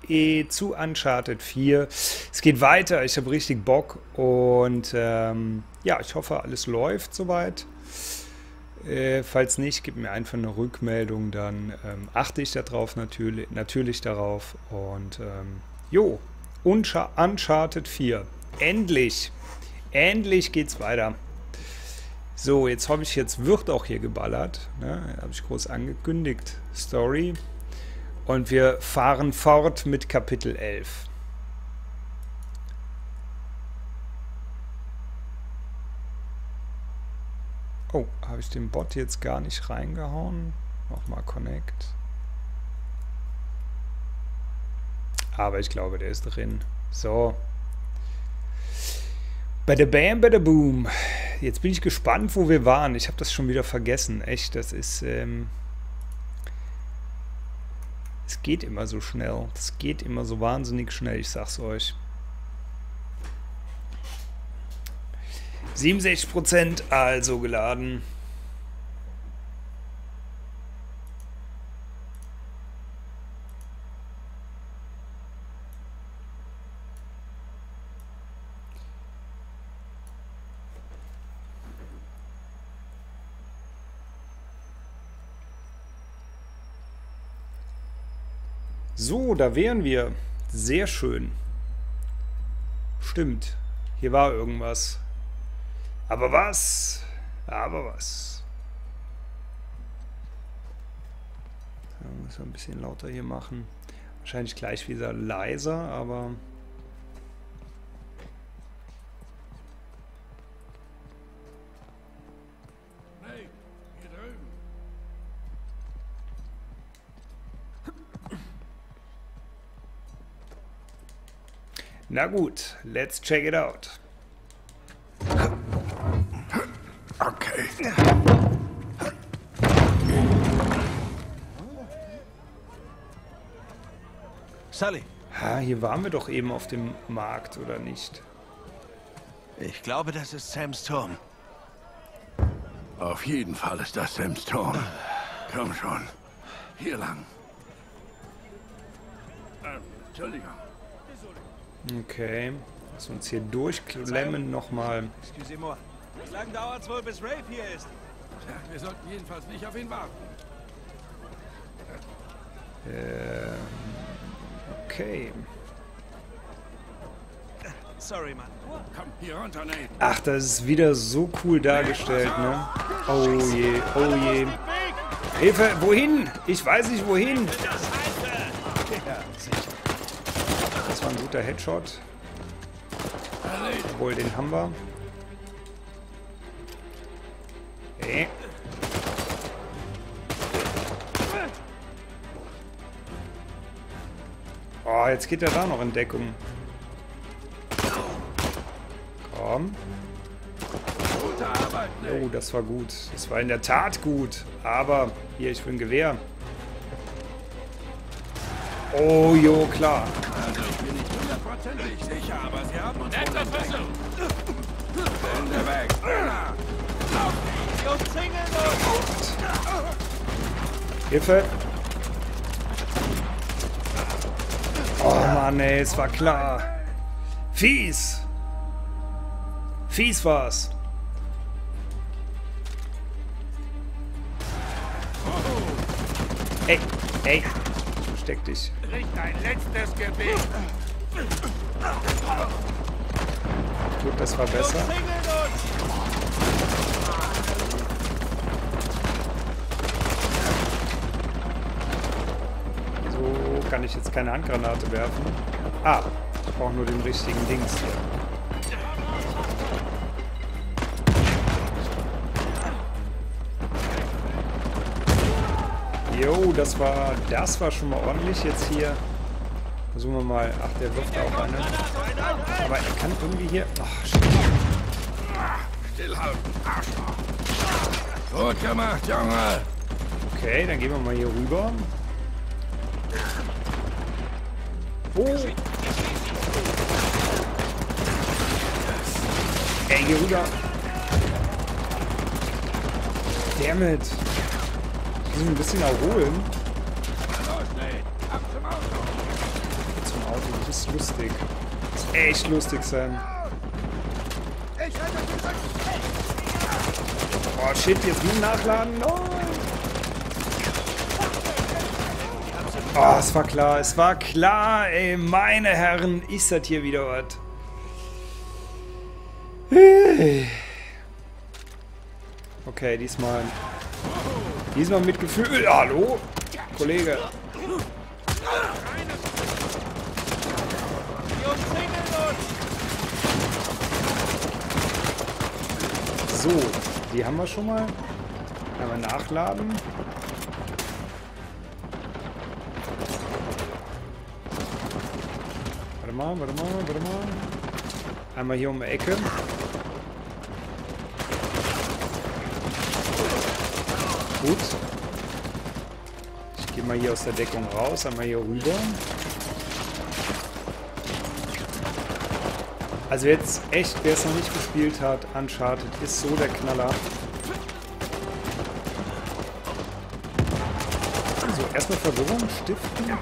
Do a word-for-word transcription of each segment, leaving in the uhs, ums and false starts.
eh, zu Uncharted vier. Es geht weiter, ich habe richtig Bock und ähm, ja, ich hoffe, alles läuft soweit. Äh, falls nicht, gib mir einfach eine Rückmeldung, dann ähm, achte ich darauf natürlich, natürlich darauf. Und ähm, jo, Uncha- Uncharted vier. Endlich! Endlich geht's weiter. So, jetzt habe ich, jetzt wird auch hier geballert. Ne? Habe ich groß angekündigt. Story. Und wir fahren fort mit Kapitel elf. Oh, habe ich den Bot jetzt gar nicht reingehauen? Nochmal Connect. Aber ich glaube, der ist drin. So. Bada bam, bada boom. Jetzt bin ich gespannt, wo wir waren. Ich habe das schon wieder vergessen. Echt, das ist... Ähm es geht immer so schnell. Es geht immer so wahnsinnig schnell, ich sag's euch. siebenundsechzig Prozent also geladen. So, da wären wir. Sehr schön. Stimmt. Hier war irgendwas. Aber was? Aber was? Ja, müssen wir ein bisschen lauter hier machen. Wahrscheinlich gleich wieder leiser, aber... Hey, hier drüben. Na gut, let's check it out. Okay. Sully, Ha, hier waren wir doch eben auf dem Markt, oder nicht? ich glaube, das ist Sams Turm. Auf jeden Fall ist das Sam's Turm. Komm schon. Hier lang. Ähm, Entschuldigung. Okay. Lass uns hier durchklemmen nochmal. Excusez-moi. Wie lange dauert es wohl, bis Rafe hier ist? Tja, wir sollten jedenfalls nicht auf ihn warten. Ähm, okay. Sorry, Mann. Komm, hier runter, Nate. Ach, das ist wieder so cool dargestellt, ne? Oh je, oh je. Hilfe, wohin? Ich weiß nicht, wohin. Ja, sicher. Das war ein guter Headshot. Obwohl, den haben wir. Okay. Oh, jetzt geht er da noch in Deckung. Komm. Gute Arbeit, Nate. Oh, das war gut. Das war in der Tat gut. Aber hier, ich will ein Gewehr. Oh, jo, klar. Also, ich bin nicht hundertprozentig sicher, aber sie haben uns wohl entdeckt. Hände weg. Männer. Die umzingeln uns! Hilfe! Oh Mann, ey, es war klar. Fies! Fies war's. Ey, ey, versteck dich. Richt dein letztes Gebet. Gut, das war besser. Umzingeln uns! So kann ich jetzt keine Handgranate werfen. Ah, ich brauche nur den richtigen Dings hier. Jo, das war, das war schon mal ordentlich jetzt hier. Versuchen wir mal. Ach, der wirft auch eine. Aber er kann irgendwie hier... Ach, shit. Stillhalten, Arschloch. Gut gemacht, Junge. Okay, dann gehen wir mal hier rüber. Oh. Ey, hier rüber. Dammit. Ich muss mich ein bisschen erholen. Los, Nate. Ab zum Auto. Das ist lustig. Das ist echt lustig, Sam. Oh shit, jetzt nur nachladen. No. Oh, es war klar, es war klar, ey, meine Herren, ist das hier wieder was. Okay, diesmal. Diesmal mit Gefühl. Hallo, Kollege. So, die haben wir schon mal. Einmal nachladen. Warte mal, warte mal, warte mal. Einmal hier um die Ecke. Gut. Ich gehe mal hier aus der Deckung raus, einmal hier rüber. Also jetzt echt, wer es noch nicht gespielt hat, Uncharted ist so der Knaller. So, erstmal Verwirrung stiften.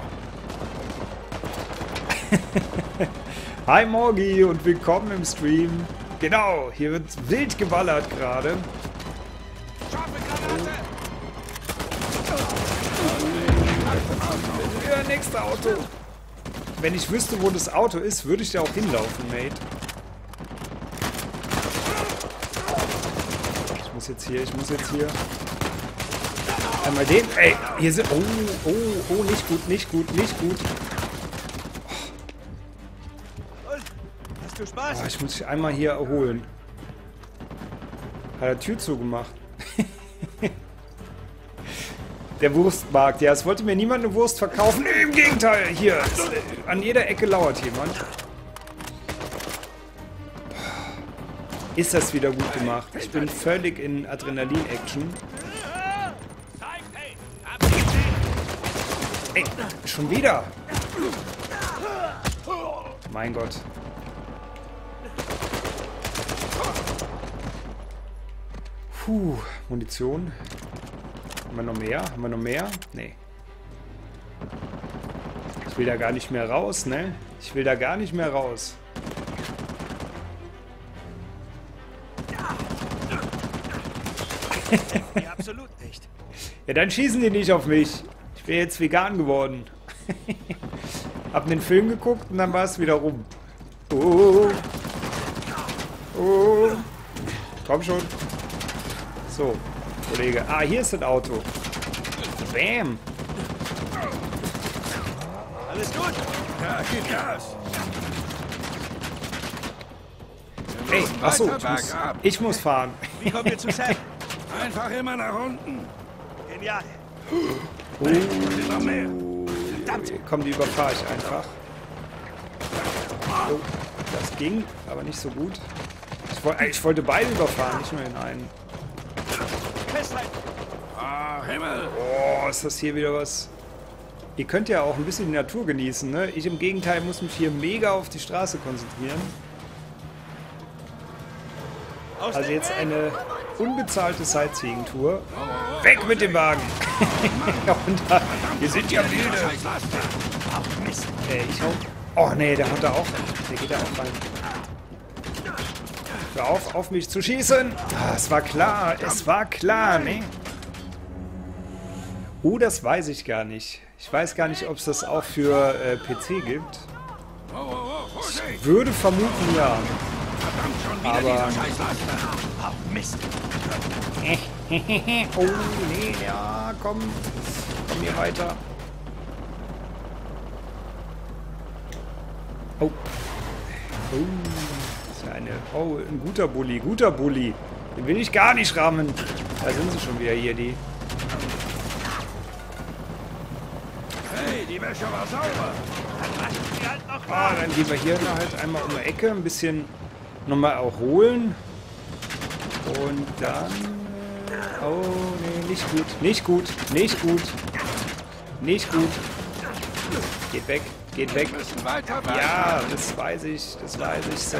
Hi Morgi und willkommen im Stream. Genau, hier wird wild geballert gerade. Ja, nächste Auto. Wenn ich wüsste, wo das Auto ist, würde ich da auch hinlaufen, Mate. Ich muss jetzt hier, ich muss jetzt hier. Einmal den. Ey, hier sind. Oh, oh, oh, nicht gut, nicht gut, nicht gut. Hast du Spaß? Oh, ich muss mich einmal hier erholen. Hat er Tür zugemacht. Der Wurstmarkt. Ja, es wollte mir niemand eine Wurst verkaufen. Nee, im Gegenteil. Hier, es, äh, an jeder Ecke lauert jemand. Ist das wieder gut gemacht. Ich bin völlig in Adrenalin-Action. Ey, schon wieder. Mein Gott. Puh, Munition. Haben wir noch mehr? Haben wir noch mehr? Nee. Ich will da gar nicht mehr raus, ne? Ich will da gar nicht mehr raus. Ja, absolut nicht. Ja, dann schießen die nicht auf mich. Ich bin jetzt vegan geworden. Hab den Film geguckt und dann war es wieder rum. Oh. Oh. Komm schon. So, Kollege. Ah, hier ist das Auto. Bam. Alles gut? Ja, gib Gas. Ey, achso, ich muss, ich muss fahren. Wie kommen wir zu Sam? Einfach immer nach unten. Genial. Oh. Immer mehr. Verdammt. Komm, die überfahre ich einfach. Oh, das ging, aber nicht so gut. Ich, woll, ich wollte beide überfahren, nicht nur den einen. Ah, Himmel. Oh, ist das hier wieder was? Ihr könnt ja auch ein bisschen die Natur genießen, ne? Ich im Gegenteil muss mich hier mega auf die Straße konzentrieren. Also jetzt eine unbezahlte Sightseeing-Tour. Weg mit dem Wagen! Und da, wir sind ja wilde. Äh, ich hau... Oh nee, der haut da auch rein. Der geht da auch rein. Hör auf, auf mich zu schießen! Ah, es war klar, es war klar, ne? Oh, das weiß ich gar nicht. Ich weiß gar nicht, ob es das auch für äh, P C gibt. Ich würde vermuten, ja. Aber... Mist. Oh, nee, ja, komm. Komm hier weiter. Oh. Oh. Das ist ja eine... Oh, ein guter Bulli, guter Bulli. Den will ich gar nicht rammen. Da sind sie schon wieder hier, die... Hey, die Wäsche war sauber. Ah, dann gehen wir hier halt einmal um die Ecke, ein bisschen nochmal erholen. Und dann... Äh, oh, nee, nicht gut, nicht gut, nicht gut, nicht gut. Geht weg, geht weg. Wir müssen weiter weg. Ja, das weiß ich, das weiß ich, Sam.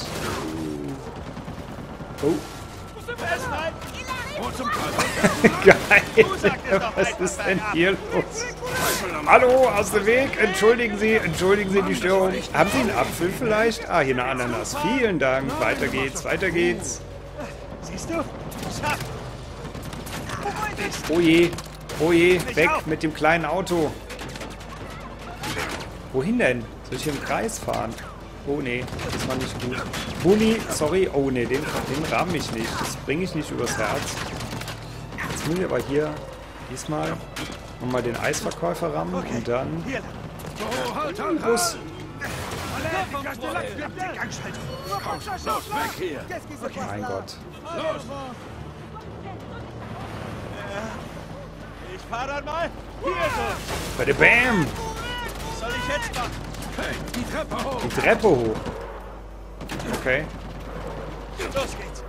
Oh. Wo zum Teufel? Geil. Was ist denn hier los? Hallo, aus dem Weg. Entschuldigen Sie, entschuldigen Sie die Störung. Haben Sie einen Apfel vielleicht? Ah, hier eine Ananas. Vielen Dank. Weiter geht's, weiter geht's. Siehst du? Schaff. Oh je, oh je, weg mit dem kleinen Auto. Wohin denn? Soll ich hier im Kreis fahren? Oh nee, das war nicht gut. Bulli, sorry. Oh nee, den, den rahm ich nicht. Das bringe ich nicht übers Herz. Jetzt muss ich aber hier diesmal nochmal den Eisverkäufer rammen und dann... So, halt, halt, Bus. Los, weg hier! Mein Gott. Los! Ich fahr dann mal. Hier so. Bei der Bam! Was soll ich jetzt machen? Hey, die Treppe hoch! Die Treppe hoch. Okay. Los geht's.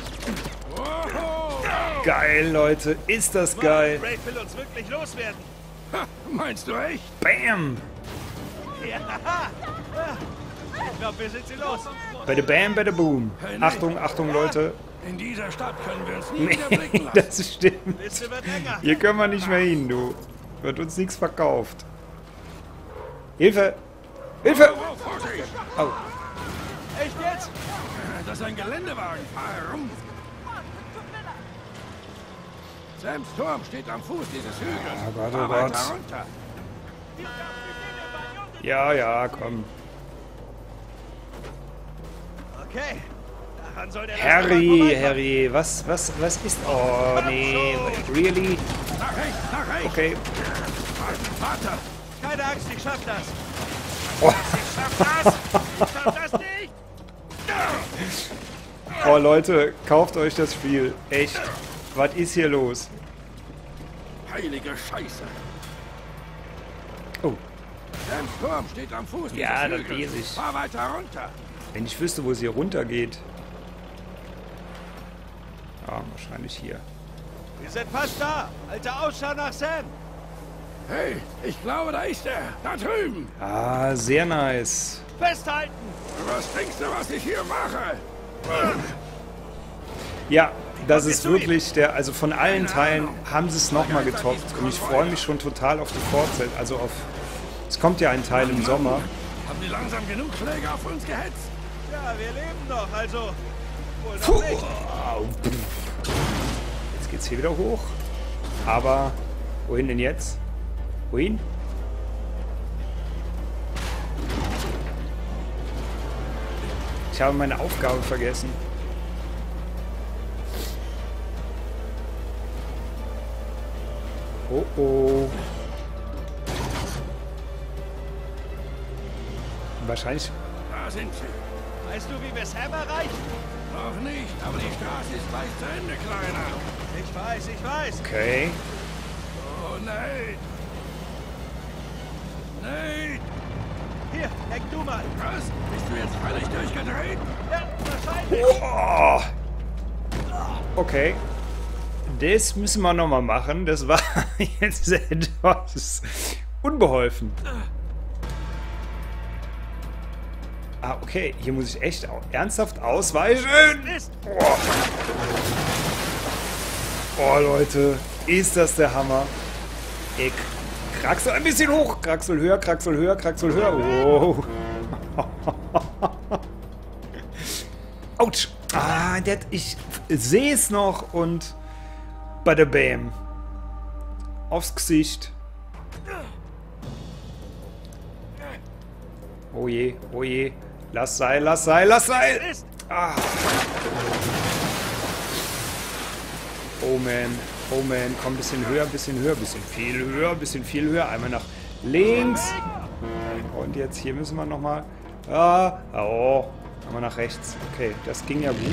Wow. Geil, Leute. Ist das geil. Ray will uns wirklich loswerden. Ha, meinst du echt? Bam! Ja. Ich glaube, wir sind sie los. Bei der Bam, bei der Boom. Achtung, Achtung, Leute. In dieser Stadt können wir uns nie Nee, wieder blicken lassen. das stimmt. Liste wird länger. Hier können wir nicht mehr hin, du. Wird uns nichts verkauft. Hilfe! Hilfe! Oh, Vorsicht! Oh. Echt jetzt? Das ist ein Geländewagen. Fahr herum. Sams Turm steht am Fuß dieses Hügels. Oh Gott, oh Fahr weiter Gott. runter. Ja, ja, komm. Okay. Daran soll der Harry, Harry, was, was, was ist... Oh, nee. Really? Nach rechts, nach rechts. Okay. Vater. Keine Angst, ich schaff das. Oh, Ich schaff das. Ich schaff das nicht. oh, Leute, kauft euch das Spiel. Echt. Was ist hier los? Heilige Scheiße. Oh, Sams Turm steht am Fuß Ja, dieses das Hügels. lese ich. Fahr weiter runter. wenn ich wüsste, wo es hier runter geht. Ja, wahrscheinlich hier. Wir sind fast da. Alter, Ausschau nach Sam. Hey, ich glaube, da ist er. Da drüben. Ah, sehr nice. Festhalten. Was denkst du, was ich hier mache? Ja, das ist wirklich der, also von allen Teilen haben sie es nochmal getoppt und ich freue mich schon total auf die Fortsetzung, also auf, es kommt ja ein Teil im Sommer. Haben die langsam genug Schläge auf uns gehetzt? Ja, wir leben noch, also wohl Puh. noch nicht. Jetzt geht's hier wieder hoch, aber wohin denn jetzt? Wohin? Ich habe meine Aufgabe vergessen. Oh oh. Wahrscheinlich. Da sind sie. Weißt du, wie wir Sam erreichen? Noch nicht, aber die Straße ist gleich zu Ende, Kleiner. Ich weiß, ich weiß. Okay. Oh, nein. Nein. Hier, häng du mal. Was? Bist du jetzt völlig durchgedreht? Ja, wahrscheinlich. Oh. Okay. Das müssen wir nochmal machen. Das war jetzt etwas unbeholfen. Ah, okay. Hier muss ich echt au- ernsthaft ausweichen. Oh. Oh, Leute. Ist das der Hammer. Ich kraxel ein bisschen hoch. Kraxel höher, kraxel höher, kraxel höher. Wow. Autsch. Ah, der, ich sehe es noch und bei der Bam. Aufs Gesicht. Oh je, oh je. Lass Seil, lass Seil, lass Seil. Ah. Oh man, oh man. Komm, ein bisschen höher, ein bisschen höher, ein bisschen viel höher, ein bisschen viel höher. Einmal nach links. Und jetzt hier müssen wir nochmal. Ah, oh. Einmal nach rechts. Okay, das ging ja gut.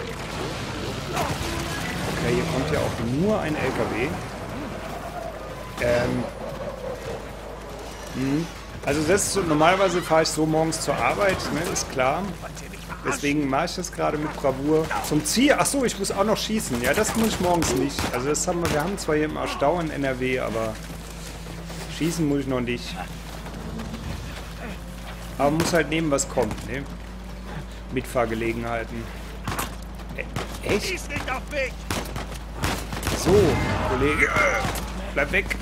Okay, hier kommt ja auch nur ein L K W. Ähm. Hm. Also das ist so, normalerweise fahre ich so morgens zur Arbeit, ne, ist klar. Deswegen mache ich das gerade mit Bravour. Zum Ziel. Achso, ich muss auch noch schießen. Ja, das muss ich morgens nicht. Also das haben wir, wir haben zwar hier immer Stau in N R W, aber schießen muss ich noch nicht. Aber man muss halt nehmen, was kommt, ne? Mitfahrgelegenheiten. Äh, echt? Schieß nicht auf mich. So, Kollege. Bleib weg.